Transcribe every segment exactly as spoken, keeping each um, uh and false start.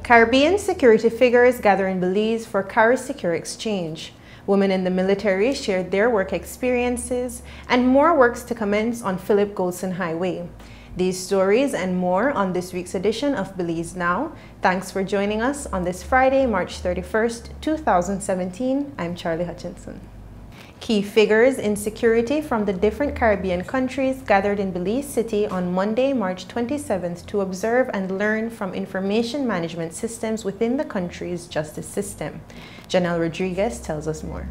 Caribbean security figures gather in Belize for CARISECURE exchange. Women in the military shared their work experiences, and more works to commence on Philip Goldson Highway. These stories and more on this week's edition of Belize Now. Thanks for joining us on this Friday, March thirty-first, two thousand seventeen. I'm Charlie Hutchinson. Key figures in security from the different Caribbean countries gathered in Belize City on Monday, March twenty-seventh to observe and learn from information management systems within the country's justice system. Janelle Rodriguez tells us more.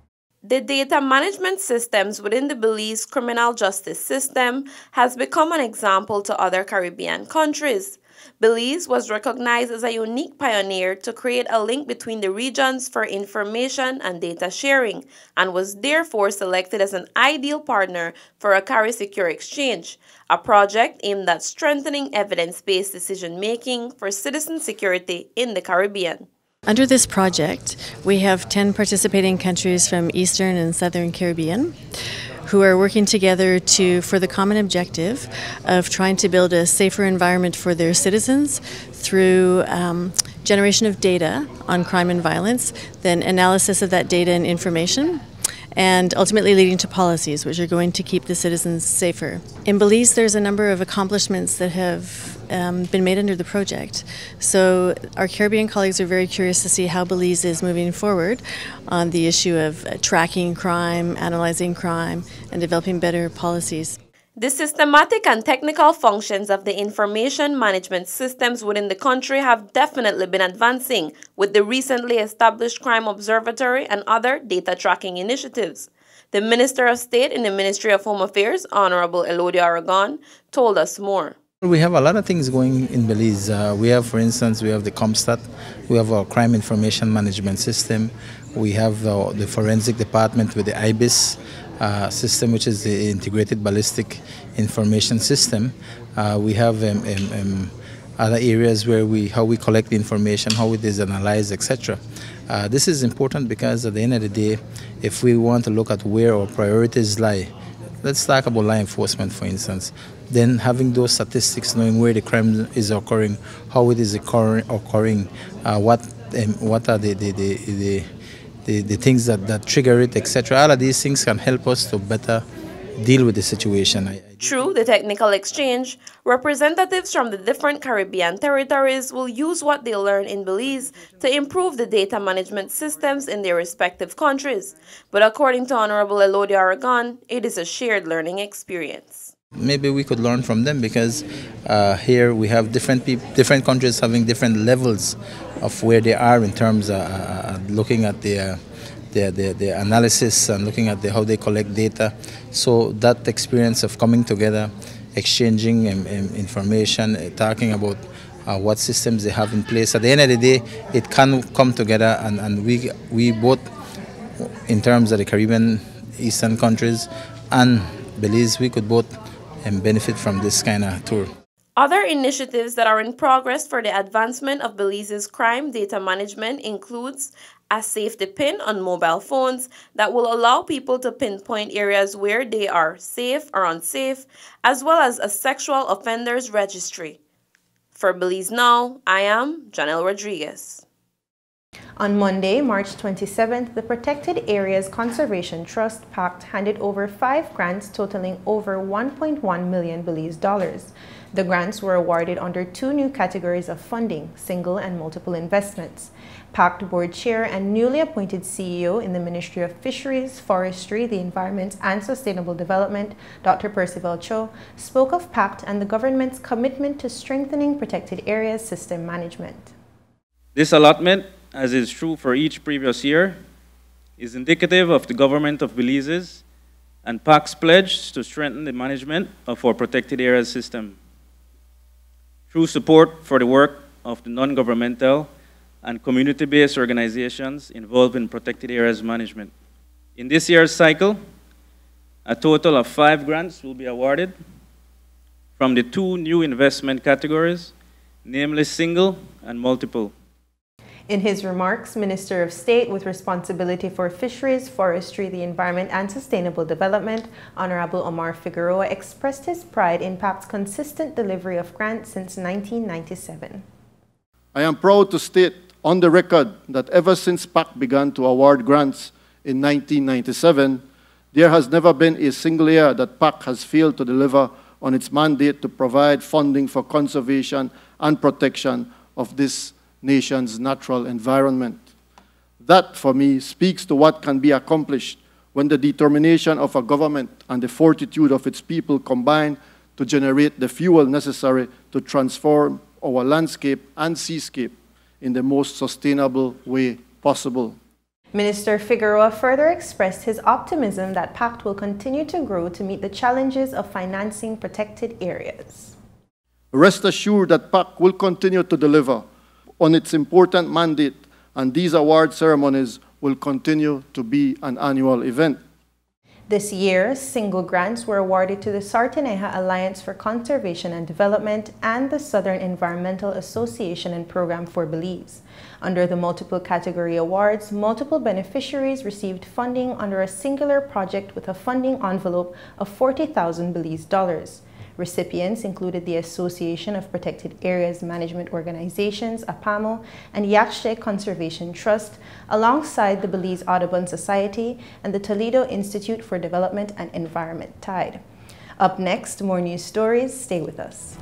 The data management systems within the Belize criminal justice system has become an example to other Caribbean countries. Belize was recognized as a unique pioneer to create a link between the regions for information and data sharing, and was therefore selected as an ideal partner for a CARISECURE exchange, a project aimed at strengthening evidence-based decision-making for citizen security in the Caribbean. Under this project, we have ten participating countries from Eastern and Southern Caribbean who are working together to for the common objective of trying to build a safer environment for their citizens through um, generation of data on crime and violence, then analysis of that data and information, and ultimately leading to policies which are going to keep the citizens safer. In Belize, there's a number of accomplishments that have um, been made under the project. So our Caribbean colleagues are very curious to see how Belize is moving forward on the issue of uh, tracking crime, analyzing crime, and developing better policies. The systematic and technical functions of the information management systems within the country have definitely been advancing with the recently established Crime Observatory and other data tracking initiatives. The Minister of State in the Ministry of Home Affairs, Honorable Elodia Aragon, told us more. We have a lot of things going in Belize. Uh, we have, for instance, we have the ComStat, we have our Crime Information Management System, we have uh, the Forensic Department with the I B I S uh, system, which is the Integrated Ballistic Information System. Uh, we have um, um, um, other areas where we, how we collect the information, how it is analyzed, et cetera. Uh, this is important because at the end of the day, if we want to look at where our priorities lie, let's talk about law enforcement, for instance. Then having those statistics, knowing where the crime is occurring, how it is occurring, occurring uh, what um, what are the the, the, the, the the things that, that trigger it, et cetera. All of these things can help us to better deal with the situation. Through the technical exchange, representatives from the different Caribbean territories will use what they learn in Belize to improve the data management systems in their respective countries. But according to Honorable Elodia Aragon, it is a shared learning experience. Maybe we could learn from them because uh, here we have different people, different countries having different levels of where they are in terms of uh, looking at their The, the, the analysis and looking at the, how they collect data. So that experience of coming together, exchanging um, um, information, uh, talking about uh, what systems they have in place. At the end of the day, it can come together, and, and we, we both, in terms of the Caribbean Eastern countries and Belize, we could both um, benefit from this kind of tour. Other initiatives that are in progress for the advancement of Belize's crime data management includes a safety pin on mobile phones that will allow people to pinpoint areas where they are safe or unsafe, as well as a sexual offenders registry. For Belize Now, I am Janelle Rodriguez. On Monday, March twenty-seventh, the Protected Areas Conservation Trust PACT handed over five grants totaling over one point one million Belize dollars. The grants were awarded under two new categories of funding, single and multiple investments. PACT Board Chair and newly appointed C E O in the Ministry of Fisheries, Forestry, the Environment and Sustainable Development, Doctor Percival Cho, spoke of PACT and the government's commitment to strengthening protected areas system management. This allotment, as is true for each previous year, is indicative of the government of Belize's and PACT's pledge to strengthen the management of our protected areas system through support for the work of the non-governmental and community-based organizations involved in protected areas management. In this year's cycle, a total of five grants will be awarded from the two new investment categories, namely single and multiple. In his remarks, Minister of State with responsibility for fisheries, forestry, the environment and sustainable development, Honorable Omar Figueroa, expressed his pride in PACT's consistent delivery of grants since nineteen ninety-seven. I am proud to state on the record that ever since PACT began to award grants in nineteen ninety-seven, there has never been a single year that PACT has failed to deliver on its mandate to provide funding for conservation and protection of this nation's natural environment. That, for me, speaks to what can be accomplished when the determination of a government and the fortitude of its people combine to generate the fuel necessary to transform our landscape and seascape in the most sustainable way possible. Minister Figueroa further expressed his optimism that PACT will continue to grow to meet the challenges of financing protected areas. Rest assured that PACT will continue to deliver on its important mandate, and these award ceremonies will continue to be an annual event. This year, single grants were awarded to the Sarteneja Alliance for Conservation and Development and the Southern Environmental Association and Program for Belize. Under the multiple category awards, multiple beneficiaries received funding under a singular project with a funding envelope of forty thousand Belize dollars. Recipients included the Association of Protected Areas Management Organizations, A P A M O, and Yachte Conservation Trust, alongside the Belize Audubon Society and the Toledo Institute for Development and Environment, TIDE. Up next, more news stories. Stay with us.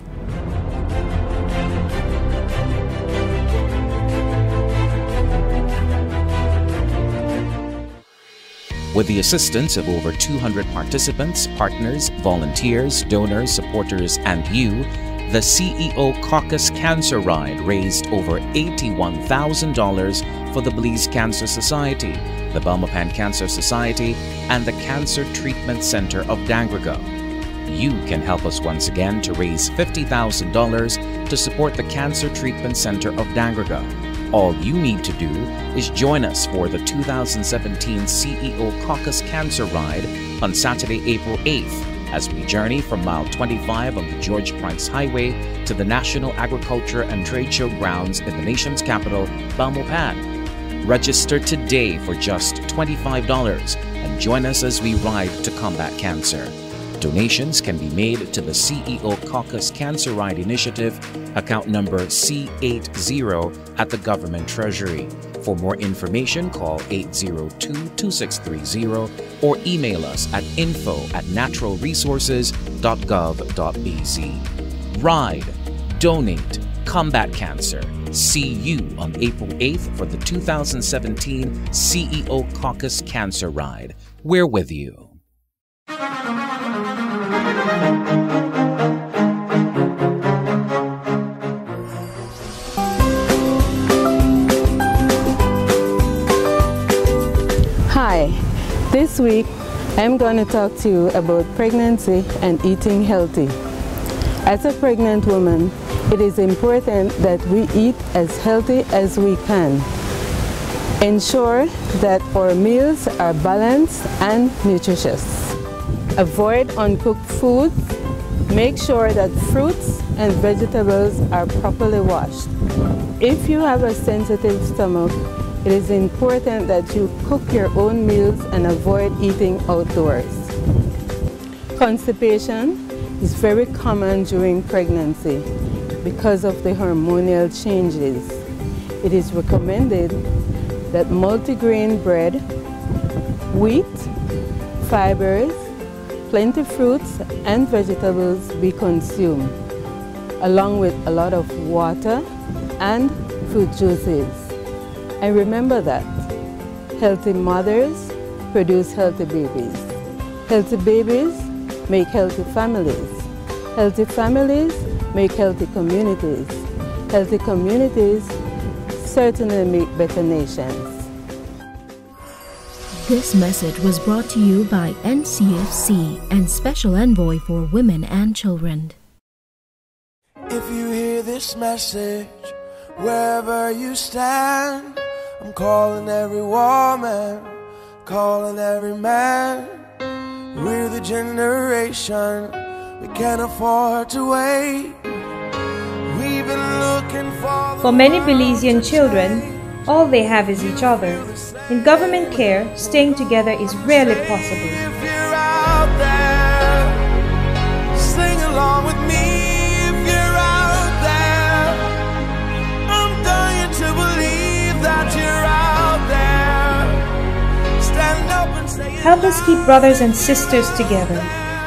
With the assistance of over two hundred participants, partners, volunteers, donors, supporters, and you, the C E O Caucus Cancer Ride raised over eighty-one thousand dollars for the Belize Cancer Society, the Belmopan Cancer Society, and the Cancer Treatment Center of Dangraga. You can help us once again to raise fifty thousand dollars to support the Cancer Treatment Center of Dangraga. All you need to do is join us for the two thousand seventeen C E O Caucus Cancer Ride on Saturday, April eighth, as we journey from mile twenty-five on the George Price Highway to the National Agriculture and Trade Show grounds in the nation's capital, Belmopan. Register today for just twenty-five dollars and join us as we ride to combat cancer. Donations can be made to the C E O Caucus Cancer Ride Initiative, account number C eighty at the Government Treasury. For more information, call eight zero two, two six three zero or email us at info at natural resources dot gov dot b z. Ride, donate, combat cancer. See you on April eighth for the two thousand seventeen C E O Caucus Cancer Ride. We're with you. Hi, this week I'm going to talk to you about pregnancy and eating healthy. As a pregnant woman, it is important that we eat as healthy as we can. Ensure that our meals are balanced and nutritious. Avoid uncooked foods. Make sure that fruits and vegetables are properly washed. If you have a sensitive stomach, it is important that you cook your own meals and avoid eating outdoors. Constipation is very common during pregnancy because of the hormonal changes. It is recommended that multigrain bread, wheat, fibers, plenty fruits and vegetables be consumed, along with a lot of water and fruit juices. And remember that healthy mothers produce healthy babies. Healthy babies make healthy families. Healthy families make healthy communities. Healthy communities certainly make better nations. This message was brought to you by N C F C and Special Envoy for Women and Children. If you hear this message, wherever you stand, I'm calling every woman, calling every man. We're the generation, we can't afford to wait. We've been looking for For many Belizean children, all they have is each other. In government care, staying together is rarely possible. If you're out there, sing along with me. If you're out there, I'm Help us keep brothers and sisters together.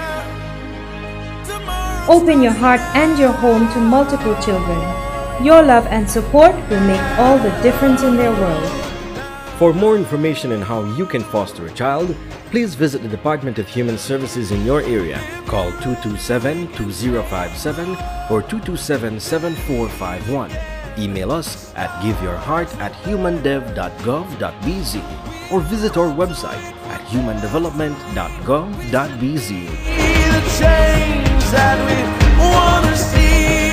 Open your heart and your home to multiple children. Your love and support will make all the difference in their world. For more information on how you can foster a child, please visit the Department of Human Services in your area. Call two two seven, two zero five seven or two two seven, seven four five one. Email us at giveyourheart at humandev dot gov dot b z or visit our website at human development dot gov dot b z. The change that we want to see.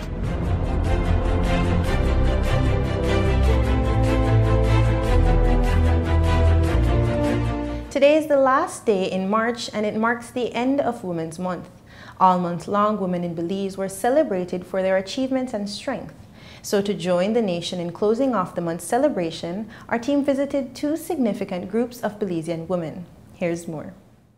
Today is the last day in March and it marks the end of Women's Month. All month long, women in Belize were celebrated for their achievements and strength. So to join the nation in closing off the month's celebration, our team visited two significant groups of Belizean women. Here's more.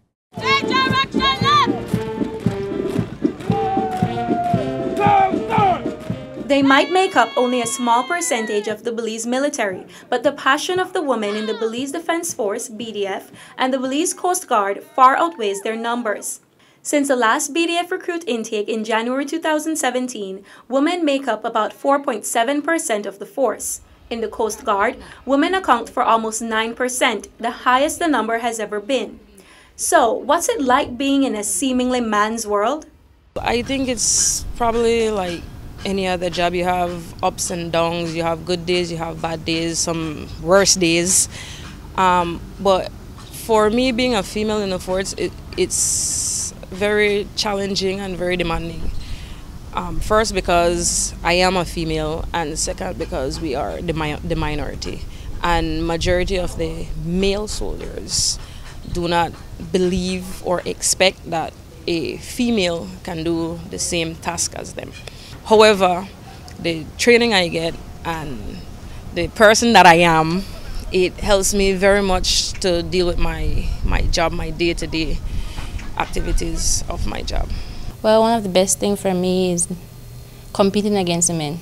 They might make up only a small percentage of the Belize military, but the passion of the women in the Belize Defense Force, B D F, and the Belize Coast Guard far outweighs their numbers. Since the last B D F recruit intake in January two thousand seventeen, women make up about four point seven percent of the force. In the Coast Guard, women account for almost nine percent, the highest the number has ever been. So, what's it like being in a seemingly man's world? I think it's probably like any other job. You have ups and downs, you have good days, you have bad days, some worse days. Um, but for me, being a female in the force, it, it's very challenging and very demanding. Um, first, because I am a female, and second, because we are the, mi the minority. And majority of the male soldiers do not believe or expect that a female can do the same task as them. However, the training I get and the person that I am, it helps me very much to deal with my, my job, my day-to-day activities of my job. Well, one of the best things for me is competing against the men.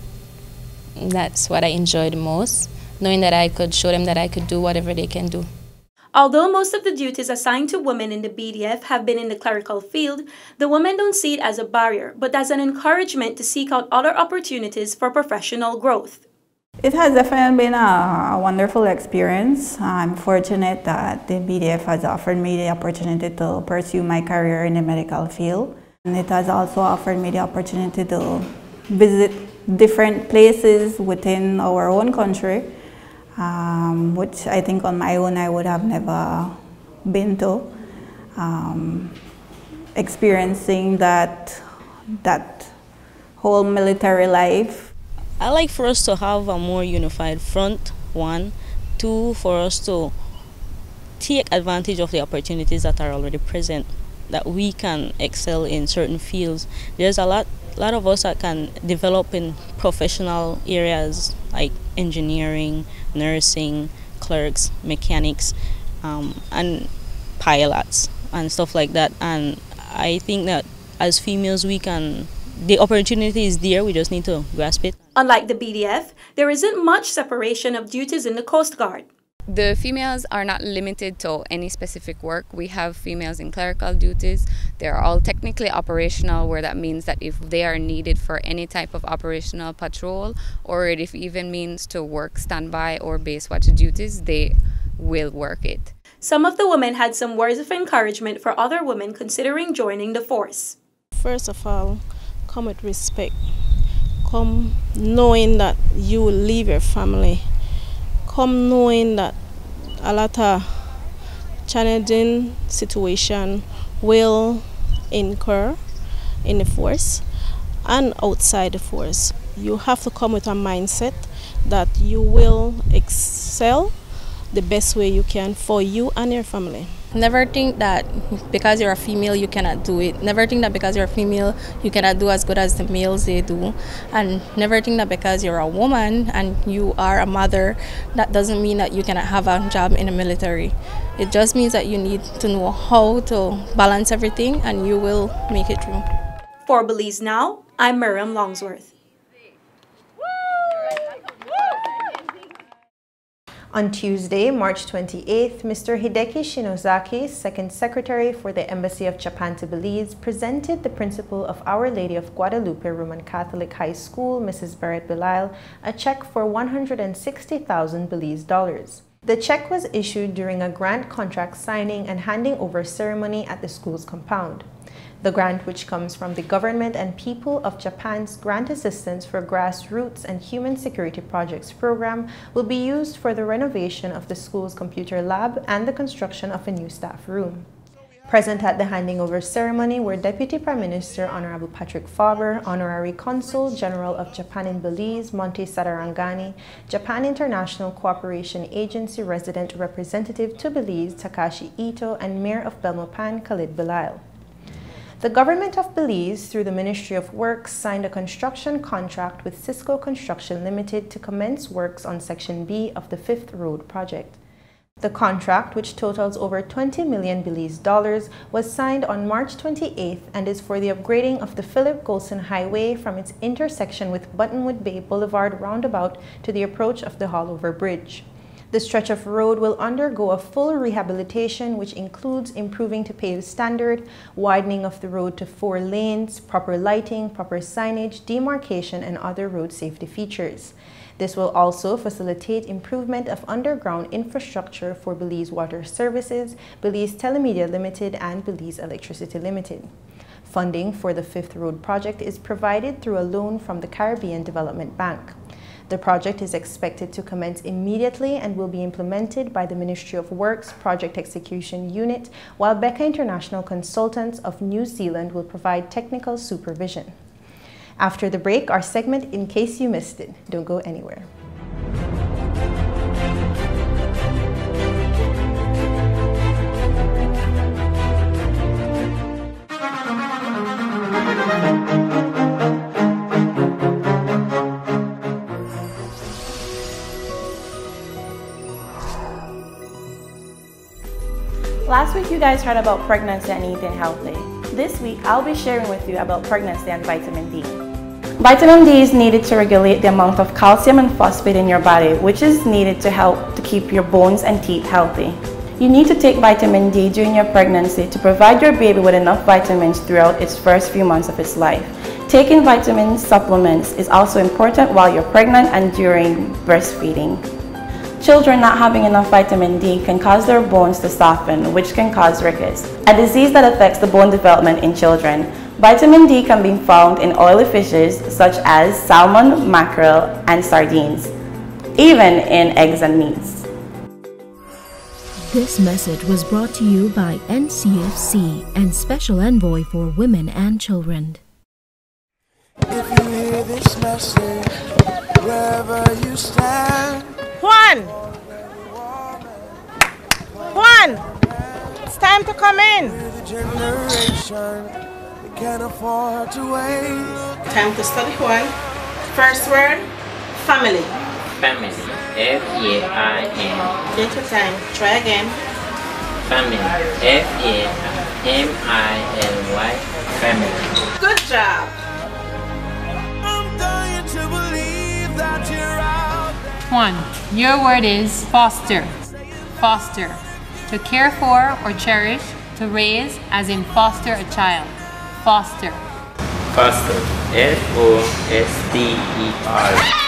That's what I enjoy the most, knowing that I could show them that I could do whatever they can do. Although most of the duties assigned to women in the B D F have been in the clerical field, the women don't see it as a barrier, but as an encouragement to seek out other opportunities for professional growth. It has definitely been a, a wonderful experience. I'm fortunate that the B D F has offered me the opportunity to pursue my career in the medical field. And it has also offered me the opportunity to visit different places within our own country, Um, which I think on my own I would have never been to. Um, experiencing that, that whole military life. I like for us to have a more unified front, one. Two, for us to take advantage of the opportunities that are already present, that we can excel in certain fields. There's a lot, lot of us that can develop in professional areas like engineering, nursing, clerks, mechanics, um, and pilots and stuff like that. And I think that as females, we can, the opportunity is there, we just need to grasp it. Unlike the B D F, there isn't much separation of duties in the Coast Guard. The females are not limited to any specific work. We have females in clerical duties. They're all technically operational, where that means that if they are needed for any type of operational patrol, or if it even means to work standby or base watch duties, they will work it. Some of the women had some words of encouragement for other women considering joining the force. First of all, come with respect. Come knowing that you will leave your family. Come knowing that a lot of challenging situation will incur in the force and outside the force. You have to come with a mindset that you will excel the best way you can for you and your family. Never think that because you're a female you cannot do it. Never think that because you're a female you cannot do as good as the males they do. And never think that because you're a woman and you are a mother, that doesn't mean that you cannot have a job in the military. It just means that you need to know how to balance everything and you will make it through. For Belize Now, I'm Miriam Longsworth. On Tuesday, March twenty-eighth, Mister Hideki Shinozaki, Second Secretary for the Embassy of Japan to Belize, presented the principal of Our Lady of Guadalupe Roman Catholic High School, Missus Barrett Belisle, a check for one hundred sixty thousand Belize dollars. The check was issued during a grant contract signing and handing over ceremony at the school's compound. The grant, which comes from the government and people of Japan's Grant Assistance for Grassroots and Human Security Projects program, will be used for the renovation of the school's computer lab and the construction of a new staff room. Present at the handing over ceremony were Deputy Prime Minister Honorable Patrick Faber, Honorary Consul General of Japan in Belize, Monte Sadarangani, Japan International Cooperation Agency Resident Representative to Belize, Takashi Ito, and Mayor of Belmopan, Khalid Belisle. The government of Belize, through the Ministry of Works, signed a construction contract with Cisco Construction Limited to commence works on Section B of the Fifth Road project. The contract, which totals over twenty million Belize dollars, was signed on March twenty-eighth and is for the upgrading of the Philip Golson Highway from its intersection with Buttonwood Bay Boulevard roundabout to the approach of the Hallover Bridge. The stretch of road will undergo a full rehabilitation, which includes improving to paved standard, widening of the road to four lanes, proper lighting, proper signage, demarcation, and other road safety features. This will also facilitate improvement of underground infrastructure for Belize Water Services, Belize Telemedia Limited, and Belize Electricity Limited. Funding for the Fifth Road project is provided through a loan from the Caribbean Development Bank. The project is expected to commence immediately and will be implemented by the Ministry of Works Project Execution Unit, while Becca International Consultants of New Zealand will provide technical supervision. After the break, our segment In Case You Missed It. Don't go anywhere. Last week you guys heard about pregnancy and eating healthy. This week I'll be sharing with you about pregnancy and vitamin D. Vitamin D is needed to regulate the amount of calcium and phosphate in your body, which is needed to help to keep your bones and teeth healthy. You need to take vitamin D during your pregnancy to provide your baby with enough vitamins throughout its first few months of its life. Taking vitamin supplements is also important while you're pregnant and during breastfeeding. Children not having enough vitamin D can cause their bones to soften, which can cause rickets, a disease that affects the bone development in children. Vitamin D can be found in oily fishes such as salmon, mackerel, and sardines, even in eggs and meats. This message was brought to you by N C F C and Special Envoy for Women and Children. If you hear this message, wherever you stand, Juan! Juan! It's time to come in! Can't afford to wait. Time to study, Juan. First word, family. Family. F A I N. Little time. Try again. Family. F A M I L Y. Family. Good job. I'm dying to believe that you're out. One. Your word is foster. Foster. To care for or cherish. To raise, as in foster a child. Foster. Foster. F O S T E R.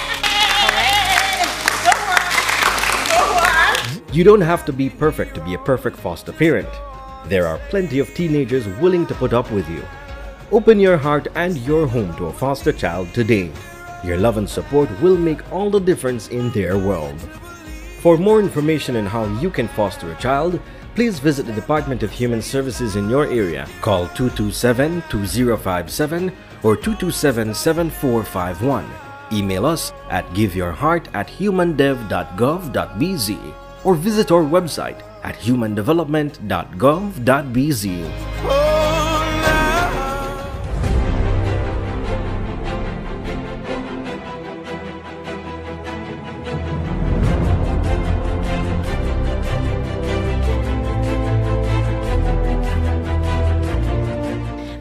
You don't have to be perfect to be a perfect foster parent. There are plenty of teenagers willing to put up with you. Open your heart and your home to a foster child today. Your love and support will make all the difference in their world. For more information on how you can foster a child, please visit the Department of Human Services in your area. Call two two seven, two zero five seven or two two seven, seven four five one. Email us at giveyourheart at humandev dot gov dot b z or visit our website at human development dot gov dot b z.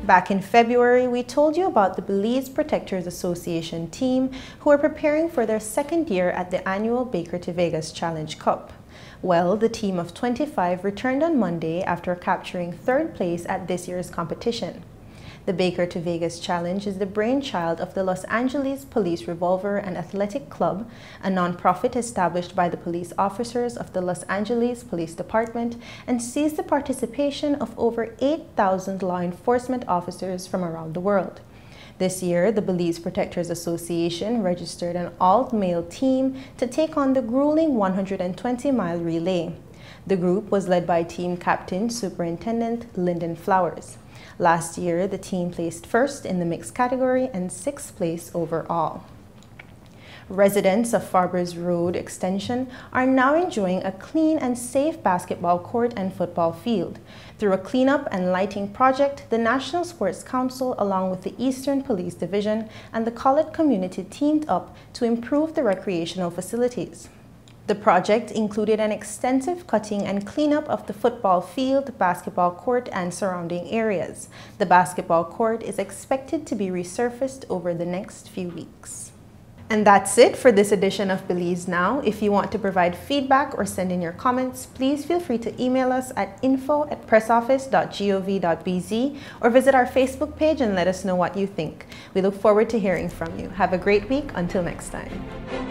Back in February, we told you about the Belize Protectors Association team who are preparing for their second year at the annual Baker to Vegas Challenge Cup. Well, the team of twenty-five returned on Monday after capturing third place at this year's competition. The Baker to Vegas Challenge is the brainchild of the Los Angeles Police Revolver and Athletic Club, a nonprofit established by the police officers of the Los Angeles Police Department and sees the participation of over eight thousand law enforcement officers from around the world. This year, the Belize Protectors Association registered an all-male team to take on the grueling one hundred twenty mile relay. The group was led by Team Captain Superintendent Lyndon Flowers. Last year, the team placed first in the mixed category and sixth place overall. Residents of Farbers Road Extension are now enjoying a clean and safe basketball court and football field. Through a cleanup and lighting project, the National Sports Council, along with the Eastern Police Division and the Collet community, teamed up to improve the recreational facilities. The project included an extensive cutting and cleanup of the football field, basketball court, and surrounding areas. The basketball court is expected to be resurfaced over the next few weeks. And that's it for this edition of Belize Now. If you want to provide feedback or send in your comments, please feel free to email us at info at pressoffice dot gov dot b z or visit our Facebook page and let us know what you think. We look forward to hearing from you. Have a great week. Until next time.